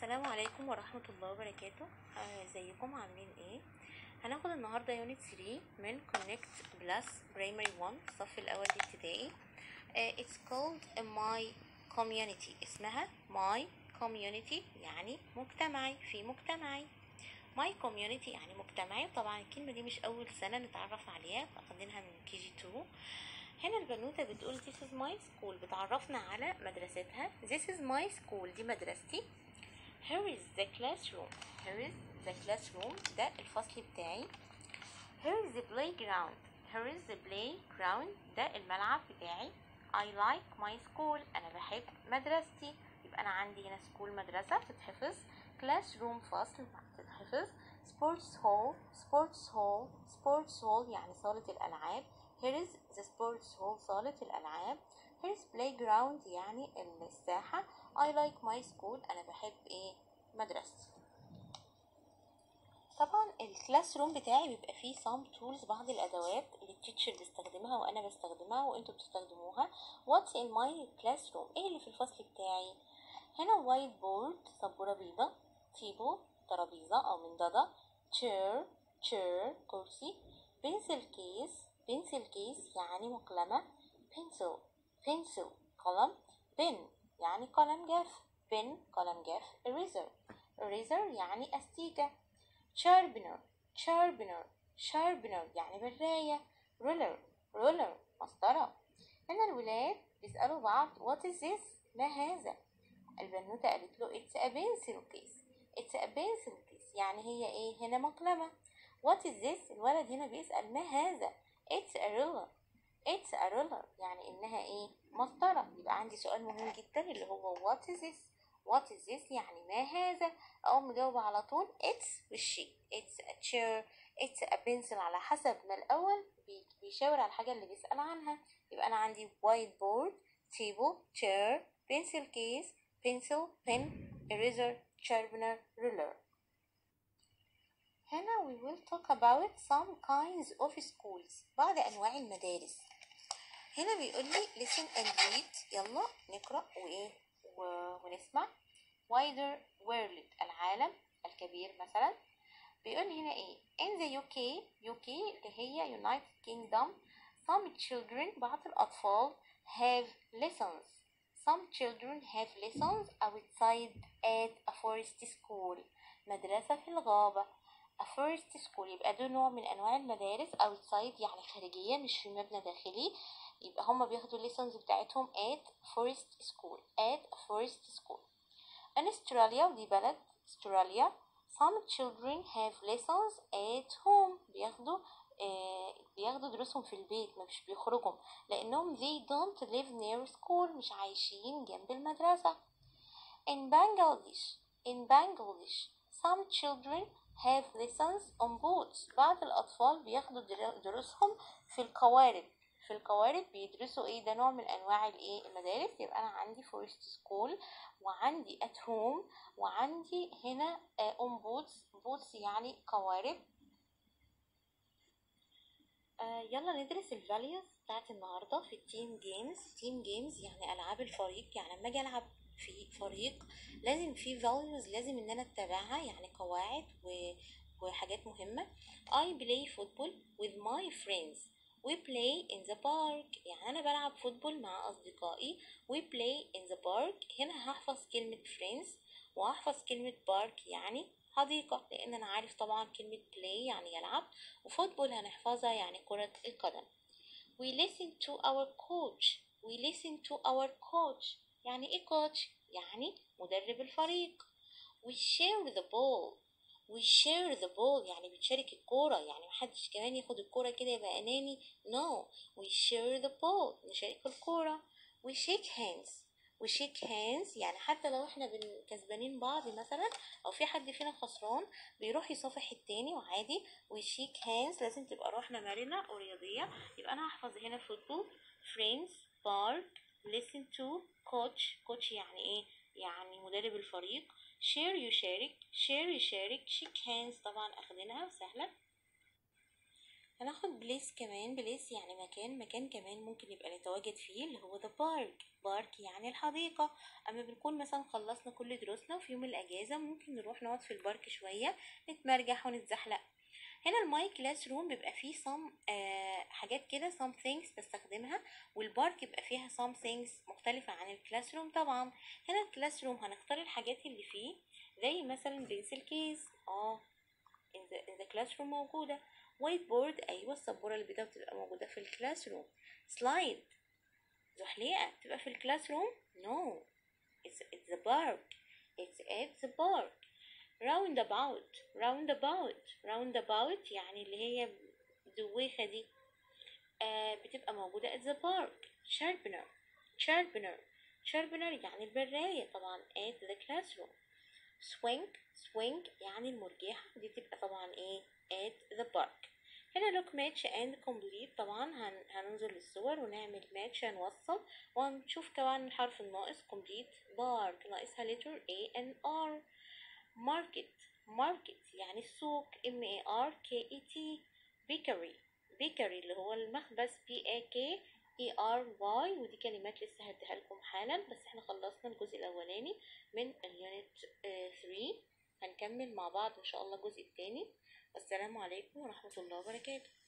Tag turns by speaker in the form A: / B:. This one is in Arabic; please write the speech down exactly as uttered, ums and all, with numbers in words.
A: السلام عليكم ورحمة الله وبركاته. آه، ازيكم عاملين ايه؟ هناخد النهاردة يونت ثري من Connect Plus Primary one الصف الأول الابتدائي. آه، It's called My Community. اسمها My Community يعني مجتمعي، في مجتمعي. My Community يعني مجتمعي. طبعا الكلمة دي مش أول سنة نتعرف عليها، أخدينها من كي جي تو. هنا البنوتة بتقول This is my school، بتعرفنا على مدرستها. This is my school، دي مدرستي. Here is the classroom. Here is the classroom. ده الفصل بتاعي. Here is the playground. Here is the playground. ده الملعب بتاعي. I like my school. أنا بحب مدرستي. يبقى أنا عندي هنا school مدرسة تتحفظ. classroom فصل تتحفظ. sports hall. sports hall. sports hall يعني صالة الألعاب. Here is the sports hall. صالة الألعاب. Here is playground يعني الساحة. I like my school. أنا بحب إيه؟ مدرستي. طبعا الكلاس روم بتاعي بيبقى فيه some tools، بعض الأدوات اللي التيتشر بيستخدمها وأنا بستخدمها وأنتوا بتستخدموها. What's in my classroom؟ إيه اللي في الفصل بتاعي؟ هنا white board سبورة بيضة. table ترابيزة أو منضدة. chair chair كرسي. pencil case pencil case يعني مقلمة. pencil pencil قلم. pen يعني قلم جاف. pen قلم جاف. eraser eraser يعني أستيكة. sharpener sharpener sharpener يعني براية. ruler ruler مسطرة. هنا الولاد بيسألوا بعض what is this؟ ما هذا؟ البنوتة قالت له it's a pencil case. it's a pencil case يعني هي ايه؟ هنا مقلمة. what is this؟ الولد هنا بيسأل ما هذا؟ it's a ruler. it's a ruler يعني انها ايه؟ مسطرة. يبقى عندي سؤال مهم جدا اللي هو what is this؟ what is this يعني ما هذا؟ اقوم مجاوبة على طول it's والشيء. it's a chair it's a pencil على حسب ما الاول بيشاور على الحاجة اللي بيسأل عنها. يبقى انا عندي white board table chair pencil case pencil pen eraser sharpener ruler. هنا we will talk about some kinds of schools، بعض انواع المدارس. هنا بيقول لي listen and read، يلا نقرأ وايه ونسمع. wider world العالم الكبير مثلا. بيقول هنا ايه in the U K U K اللي هي United Kingdom some children بعض الأطفال have lessons some children have lessons outside at a forest school مدرسة في الغابة. a forest school يبقى ده نوع من أنواع المدارس. outside يعني خارجية مش في مبنى داخلي. يبقى هما بياخدوا lessons بتاعتهم at forest school at a forest school. in Australia ودي بلد استراليا some children have lessons at home بياخدوا آه بياخدوا دروسهم في البيت مش بيخرجوا لأنهم they don't live near school مش عايشين جنب المدرسة. in Bangladesh in Bangladesh some children have lessons on boats بعض الأطفال بياخدوا دروسهم في القوارب. في القوارب بيدرسوا ايه؟ ده نوع من انواع الايه المدارس. يبقى انا عندي فورست سكول وعندي ات هوم وعندي هنا اون بوتس. بوتس يعني قوارب. آه يلا ندرس الفاليوز بتاعت النهارده في التيم جيمز. تيم جيمز يعني العاب الفريق. يعني لما اجي العب في فريق لازم في values لازم ان انا اتبعها، يعني قواعد و... وحاجات مهمة. I play football with my friends. we play in the park يعني انا بلعب فوتبول مع اصدقائي. we play in the park هنا هحفظ كلمة friends وهحفظ كلمة park يعني حديقة، لان انا عارف طبعا كلمة play يعني يلعب وفوتبول هنحفظها يعني كرة القدم. we listen to our coach. we listen to our coach يعني ايه coach؟ يعني مدرب الفريق. we share the ball. we share the ball يعني بتشارك الكورة، يعني محدش كمان ياخد الكورة كده يبقى أناني. no we share the ball نشارك الكورة. we shake hands. we shake hands يعني حتى لو احنا كسبانين بعض مثلا او في حد فينا خسران بيروح يصافح التاني وعادي. we shake hands لازم تبقى روحنا مرنة ورياضية. يبقى انا هحفظ هنا فوتبول friends park listen to coach. coach يعني ايه؟ يعني مدرب الفريق. share يشارك. share يشارك. shake hands طبعا اخدينها وسهلة. هناخد بليس كمان. بليس يعني مكان. مكان كمان ممكن يبقى نتواجد فيه اللي هو the park. بارك يعني الحديقة. اما بنكون مثلا خلصنا كل دروسنا وفي يوم الاجازة ممكن نروح نقعد في البارك شوية نتمرجح ونتزحلق. هنا الماي كلاس روم بيبقى فيه some آه حاجات كده some things بستخدمها، والبارك يبقى فيها some things مختلفة عن الكلاس روم طبعا. هنا الكلاس روم هنختار الحاجات اللي فيه زي مثلا بنسل كيس اه in the, in the classroom موجودة. وايت بورد ايوه السبورة البيضاء بتبقى موجودة في الكلاس روم. سلايد زحليقة بتبقى في الكلاس روم. no it's, it's the park. it's at the park. round about round about round about يعني اللي هي دويخة دي آه بتبقى موجودة at the park. sharpener sharpener sharpener يعني البراية طبعا at the classroom. swing swing يعني المرجحة دي تبقى طبعا ايه at the park. هنا look match and complete طبعا هن... هننظر للصور ونعمل match هنوصل ونشوف طبعا الحرف الناقص complete park ناقصها letter A and R. market market يعني السوق M A R K E T. bakery bakery اللي هو المخبز B A K E R Y. ودي كلمات لسه هديها لكم حالا بس احنا خلصنا الجزء الاولاني من اليونت ثلاثة. هنكمل مع بعض ان شاء الله الجزء الثاني. والسلام عليكم ورحمة الله وبركاته.